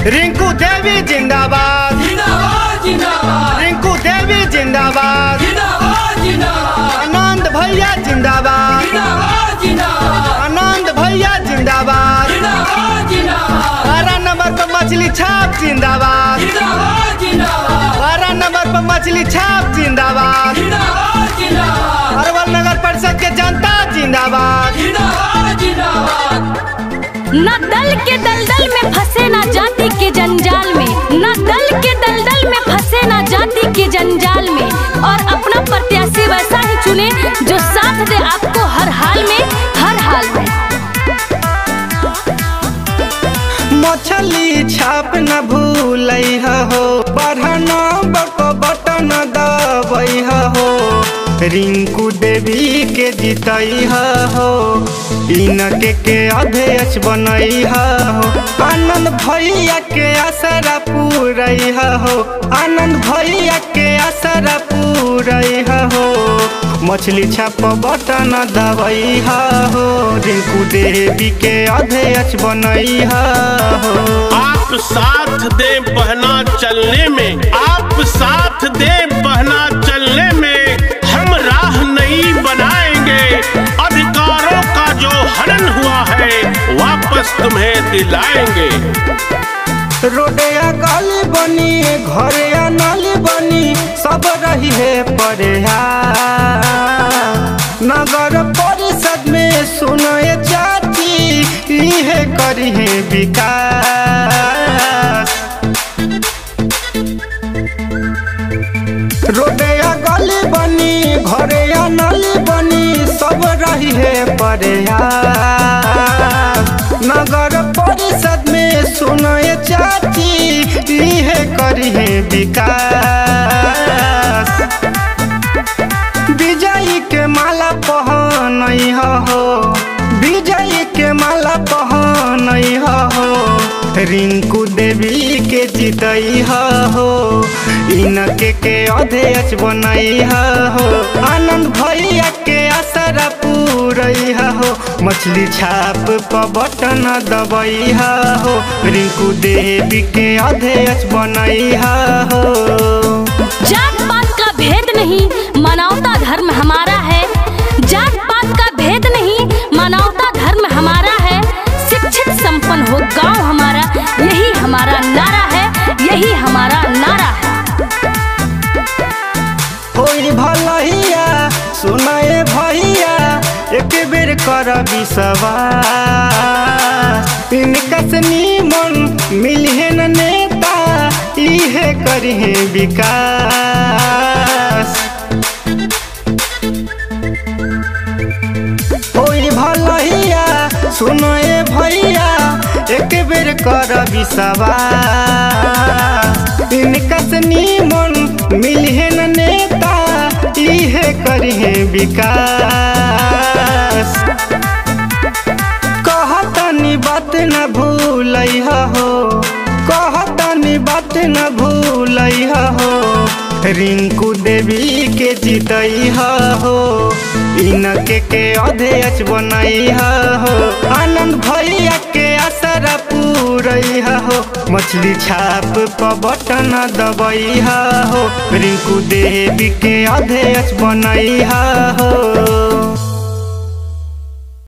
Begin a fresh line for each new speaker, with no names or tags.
रिंकू देवी जिंदाबाद
जिंदाबाद जिंदाबाद।
रिंकू देवी जिंदाबाद
जिंदाबाद जिंदाबाद।
आनंद भैया जिंदाबाद
जिंदाबाद जिंदाबाद।
आनंद भैया जिंदाबाद
जिंदाबाद जिंदाबाद।
12 नंबर पर मछली छाप जिंदाबाद
जिंदाबाद जिंदाबाद।
12 नंबर पर मछली छाप जिंदाबाद
जिंदाबाद जिंदाबाद।
अरवल नगर परिषद के जनता जिंदाबाद
जिंदाबाद जिंदाबाद।
न दल के दलदल में फंसे ना जाति के जंजाल में, न दल के दलदल में फंसे ना जाति के जंजाल में, और अपना प्रत्याशी वैसा ही चुने जो साथ दे आपको हर हाल में, हर हाल में।
मछली छाप न भूलई हो, बढ़ना बटन दबई हो, रिंकू देवी के जीतई हो, इनके के अध्यक्ष बनई हो, आनंद भैया के आसरा पूरई हो, आनंद भैया के आसरा पूरई हो, मछली छाप बटन दबई हो, रिंकू देवी के अध्यक्ष बनई हो।
आप साथ दे बहना चलने में, आप साथ दे बहना चलने में, हम राह नहीं बनाएंगे, अधिकारों का जो हनन हुआ है वापस तुम्हें दिलाएंगे।
रोडिया गली बनी, घरिया नाली बनी, सब रही है परेशान, नगर परिषद में सुनए चाची इहे करी है विकास। रोडिया गली बनी, घरिया नाली बनी, सब रही है परेशान, नगर परिषद में सुनए चाची इहे करी है विकास। विजयी के माला पहनई हो, विजयी के माला पहनई हो, रिंकू देवी के जीतई हो, इनके के अध्यक्ष बनई हो, आनंद भैया के आसरा पूरई हो, मछली छाप पर बटन दबई हो, रिंकू देवी के अध्यक्ष बनई हो।
जात पात का भेद नहीं, मानवता धर्म हमारा है, जात पात का भेद नहीं, मानवता धर्म हमारा है, शिक्षित संपन्न हो गांव हमारा, यही हमारा नारा है, यही हमारा नारा है।
होई भलैया सुनाए भैया, एक बेर कर विश्वास, इनका से निमन मिले न नेता इहे करी है विकास। होई भलैया सुनाए भैया, एक बेर कर विश्वास, इनका से निमन मिले न नेता इहे करी है विकास। कहतनी बात न भूलई हो, कहतनी बात न भूलई हो, रिंकू देवी के जीतई हो, इनके के अध्यक्ष बनई हो, आनंद भैया के आसरा पूरई हो, मछली छाप पर बटन दबई हो, रिंकू देवी के अध्यक्ष बनई हो।